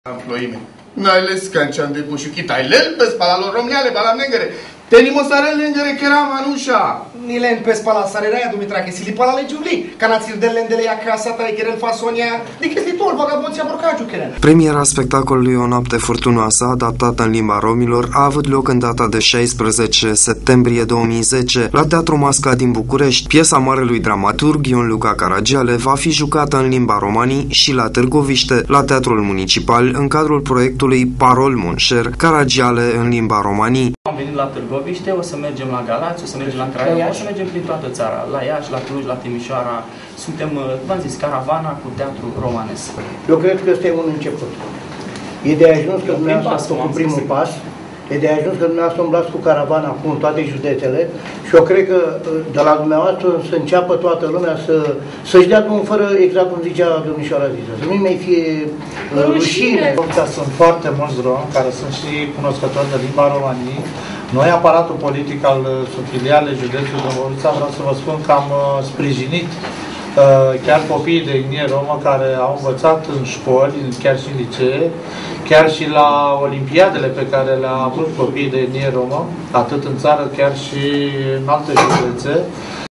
Ploime. Najles kančan de bušuki tajlel bez palalo romneale balamengere. Tenimo sare lengere kera manusha. Nilen pes pala sareraia Dumitrache, si li pala le giuvli. Canațir de lendele ia casa ta gerel fasonia. Di chesti tol vagabonția borcaju keren. Premiera spectacolului O noapte furtunoasă, adaptată în limba romilor, a avut loc în data de 16 septembrie 2010 la Teatru Masca din București. Piesa marelui dramaturg Ion Luca Caragiale va fi jucată în limba romanii și la Târgoviște, la Teatrul Municipal, în cadrul proiectului Parol Monșer, Caragiale în limba romanii. Am venit la Târgoviște, o să mergem la Galați, o să mergem la Craiova, o să mergem prin toată țara, la Iași, la Cluj, la Timișoara. Suntem, v-am zis, caravana cu teatru romanesc. Eu cred că ăsta e un început. E de ajuns că dumneavoastră ați făcut primul pas, e de ajuns că dumneavoastră umblați cu caravana acum în toate județele și eu cred că de la dumneavoastră să înceapă toată lumea să-și dea drumul fără, exact cum zicea domnișoara Ziza, să nu-i mai fie rușine. Sunt foarte mulți romi care sunt și cunoscători de limba României. Noi, aparatul politic al subfiliale județului Dâmbovița, vreau să vă spun că am sprijinit chiar copiii de etnie romă care au învățat în școli, chiar și în licee, chiar și la olimpiadele pe care le-a avut copiii de etnie romă, atât în țară, chiar și în alte județe.